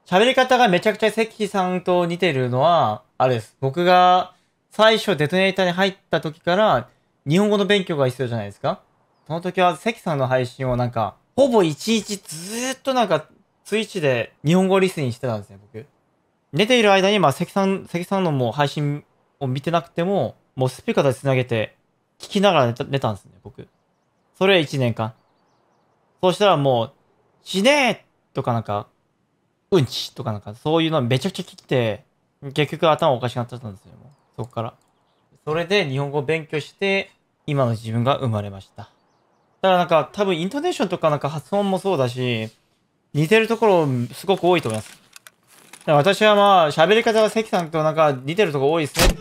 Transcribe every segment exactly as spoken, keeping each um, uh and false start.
喋り方がめちゃくちゃ関さんと似てるのは、あれです。僕が最初デトネーターに入った時から日本語の勉強が必要じゃないですか。その時は関さんの配信をなんか、ほぼ一日ずーっとなんか、ツイッチで日本語リスニングしてたんですね、僕。寝ている間に、まあ、関さん、関さんのもう配信を見てなくても、もうスピーカーで繋げて、聞きながら寝た、寝たんですね、僕。それいちねんかん。そうしたらもう、死ねーとかなんか、うんちとかなんか、そういうのめちゃくちゃ聞いて、結局頭おかしくなっちゃったんですよ、もう。そこから。それで日本語を勉強して、今の自分が生まれました。だからなんか、多分イントネーションとかなんか発音もそうだし、似てるところすごく多いと思います。だから私はまあ、喋り方が関さんとなんか似てるところ多いですね。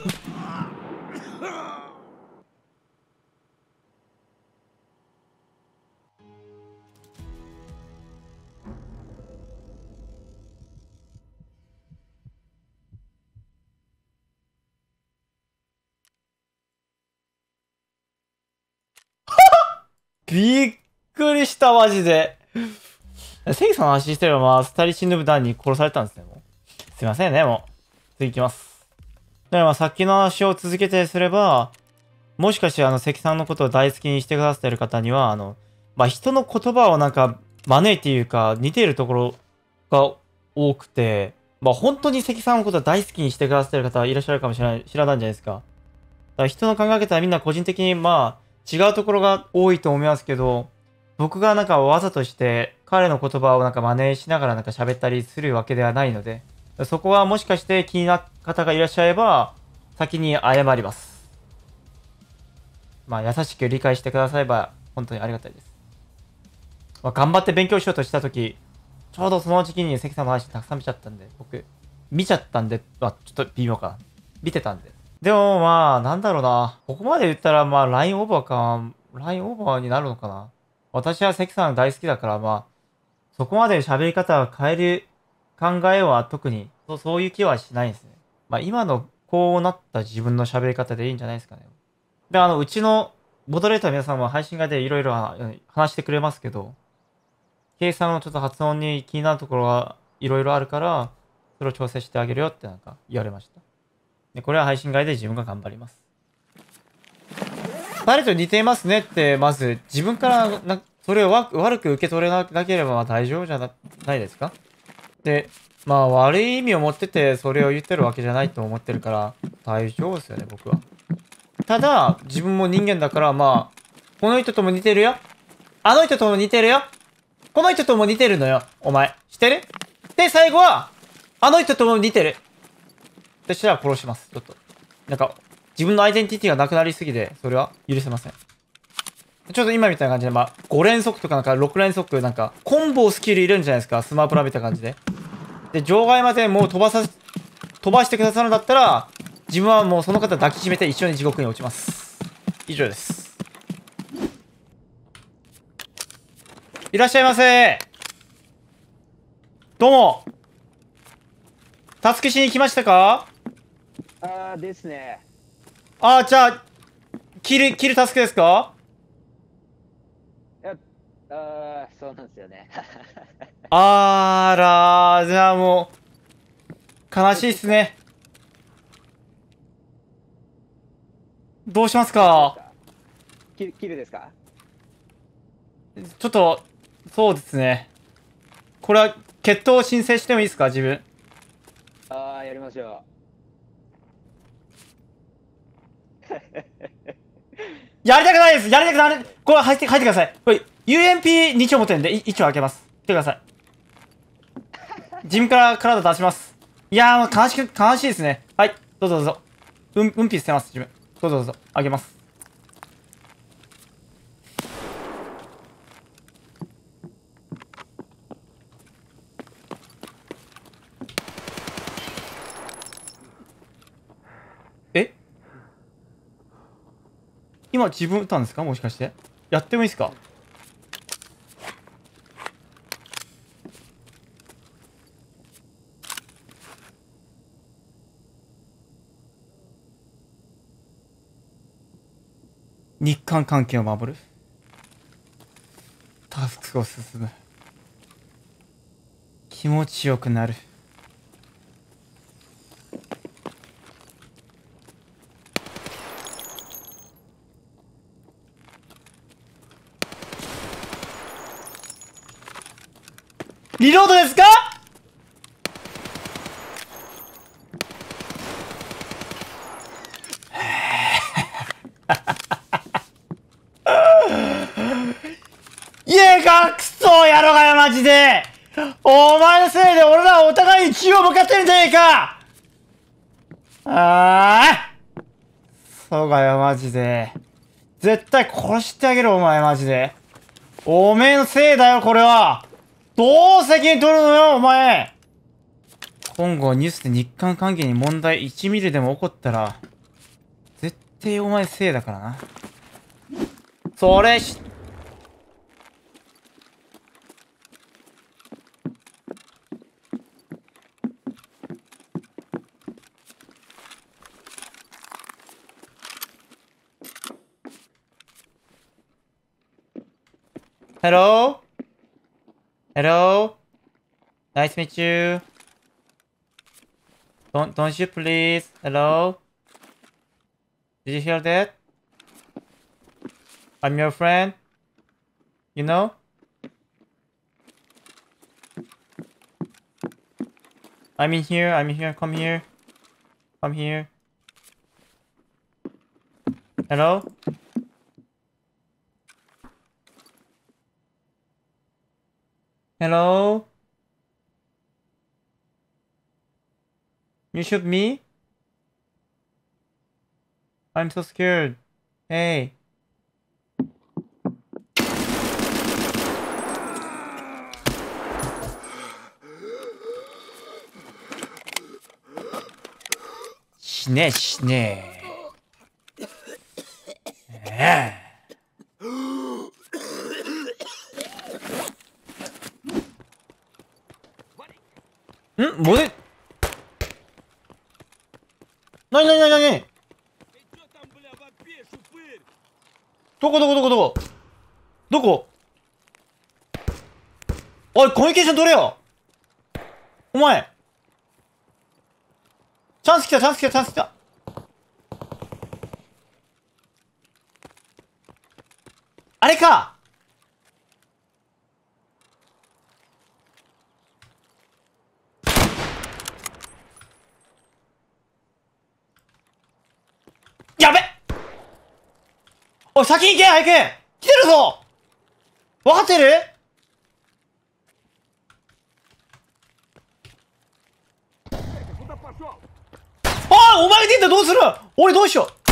びっくりした、マジで。関さんの話してれば、まあ、スタリシンヌブ団に殺されたんですね、もう。すいませんね、もう。次行きます。だからまあ、さっきの話を続けてすれば、もしかしてあの、関さんのことを大好きにしてくださってる方には、あの、まあ、人の言葉をなんか、真似っていうか、似ているところが多くて、まあ、本当に関さんのことを大好きにしてくださってる方いらっしゃるかもしれない、知らないんじゃないですか。だから人の考え方はみんな個人的に、まあ、違うところが多いと思いますけど、僕がなんかわざとして彼の言葉をなんか真似しながらなんか喋ったりするわけではないので、そこはもしかして気になった方がいらっしゃれば、先に謝ります。まあ優しく理解してくだされば本当にありがたいです。まあ、頑張って勉強しようとしたとき、ちょうどその時期に関さんの話たくさん見ちゃったんで、僕、見ちゃったんで、まあちょっと微妙かな。見てたんで。でもまあ、なんだろうな。ここまで言ったらまあラインオーバーか、ラインオーバーになるのかな。私は関さん大好きだからまあ、そこまで喋り方を変える考えは特に、そうそういう気はしないですね。まあ今のこうなった自分の喋り方でいいんじゃないですかね。で、あの、うちのボドレーターの皆さんも配信外でいろいろ話してくれますけど、計算のちょっと発音に気になるところがいろいろあるから、それを調整してあげるよってなんか言われました。で、これは配信外で自分が頑張ります。彼と似ていますねって、まず自分からな、それをわ悪く受け取れなければまあ大丈夫じゃなないですか。で、まあ悪い意味を持っててそれを言ってるわけじゃないと思ってるから大丈夫ですよね、僕は。ただ、自分も人間だからまあ、この人とも似てるよ。あの人とも似てるよ。この人とも似てるのよ。お前。知ってる？で、最後は、あの人とも似てる。そしたら殺します。ちょっと。なんか、自分のアイデンティティがなくなりすぎて、それは許せません。ちょっと今みたいな感じで、まあ、ご連続とかなんかろく連続、なんか、コンボスキルいるんじゃないですか。スマブラみたいな感じで。で、場外までもう飛ばさ、飛ばしてくださるんだったら、自分はもうその方抱きしめて一緒に地獄に落ちます。以上です。いらっしゃいませ。どうも。助けしに来ましたか？ ああですね。 ああ、じゃあ、キル、キル助けですか？ いや、ああ、そうなんですよね。 あーらー、じゃあもう、悲しいっすね。どうしますか？ どっちですか？キル、キルですか？ ちょっと、そうですね。これは、決闘を申請してもいいですか自分。 ああ、やりましょう。 やりたくないですやりたくない。これ入って、入ってください。これ、ユーエムピーに 丁持ってるんで、い一丁開けます。来てください。自分から体出します。いやー、もう悲しく、悲しいですね。はい、どうぞどうぞ。うん、うんぴ捨てます、自分。どうぞどうぞ。開けます。え今自分撃ったんですかもしかして。やってもいいですか？日韓関係を守る。タスクを進む。気持ちよくなる。 リロードですか？いやが、クソやろがよ、マジで。お前のせいで俺らはお互いに血を向かってるんじゃねえか。ああ、そうかよ、マジで。絶対殺してあげる、お前、マジで。おめえのせいだよ、これは。どう責任取るのよ、お前。今後ニュースで日韓関係に問題いちミリでも起こったら、絶対お前のせいだからな。それし、Hello? Hello? Nice to meet you. Don't, don't you please? Hello? Did you hear that? I'm your friend. You know? I'm in here, I'm in here, come here. Come here. Hello? Hello? You shoot me? I'm so scared. Hey.死ね死ねええ。んボデなになになになにどこどこどこどこどこおい、コミュニケーション取れよお前チャンス来たチャンス来たチャンス来たあれかやべおい、先行け早く来てるぞ分かってるおい、お前が出たらどうする俺どうしよう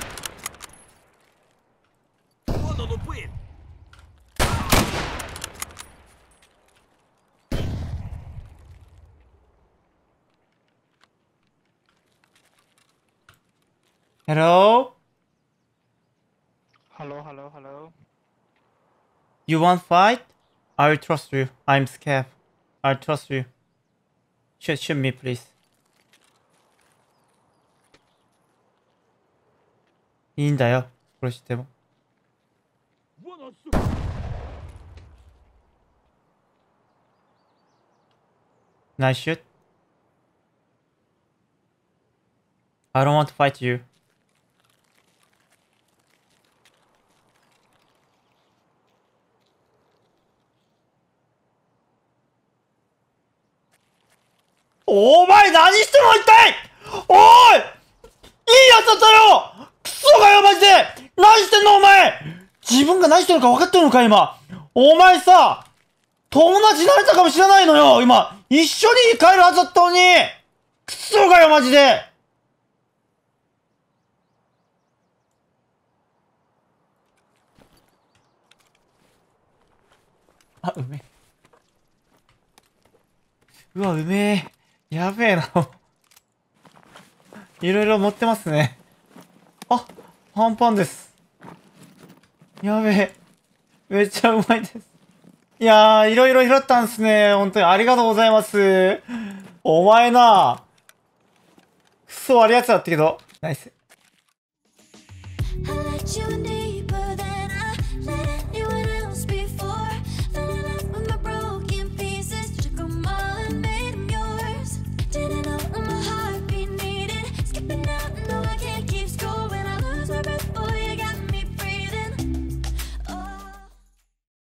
Hello? Hello, hello, hello. You want fight? I will trust you. I'm scared. I trust you. Shoot, shoot me, please. いいんだよ。殺しても。Nice shoot. I don't want to fight you.お前何してんの一体おいいいやつだったよクソがよマジで何してんのお前自分が何してるのか分かってるのか今お前さ友達になれたかもしれないのよ今一緒に帰るはずだったのにクソがよマジであ、うめえ。うわ、うめえ。やべえな。いろいろ持ってますね。あ、パンパンです。やべえ。めっちゃうまいです。いやー、いろいろ拾ったんすね。本当にありがとうございます。お前な、クソ悪いやつだったけど、ナイス。